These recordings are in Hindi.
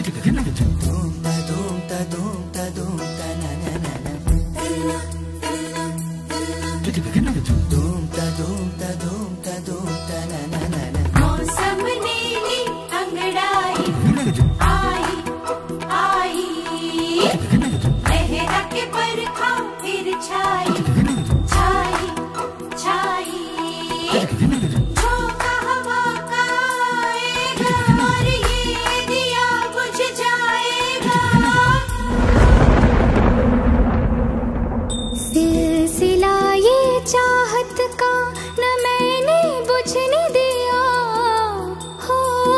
मौसम नीली अंगड़ाई आई आई, लहरा के बरखा फिर छाई छाई छाई, झोंका हवा का आएगा और ये दिया बुझ जाएगा। सिलसिला ये चाहत का न मैंने बुझने दिया हो,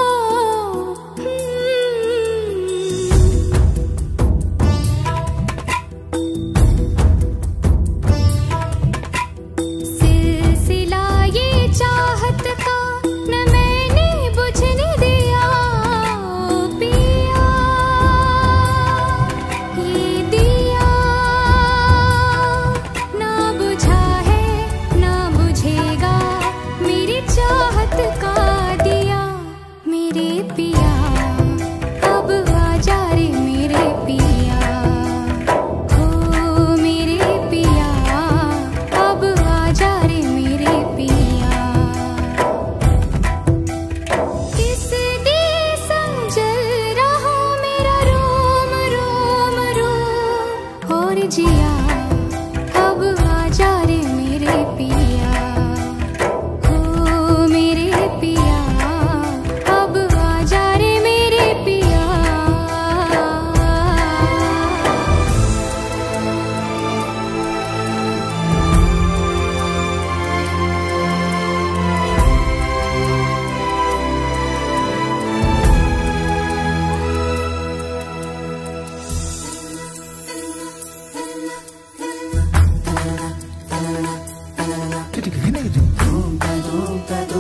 सिलसिला ये चाहत का न मैंने बुझने दिया। पिया ये दिया ना बुझा है ना बुझेगा, मेरी चाहत का दिया। मेरे पिया अब आजा रे मेरे पिया, हो मेरे पिया अब आजा रे मेरे पिया। किस देश जल रहा मेरा रोम रोम रोम, और जिया अब आजा रे मेरे पिया, हो मेरे पिया अब आजा रे मेरे पिया। Dum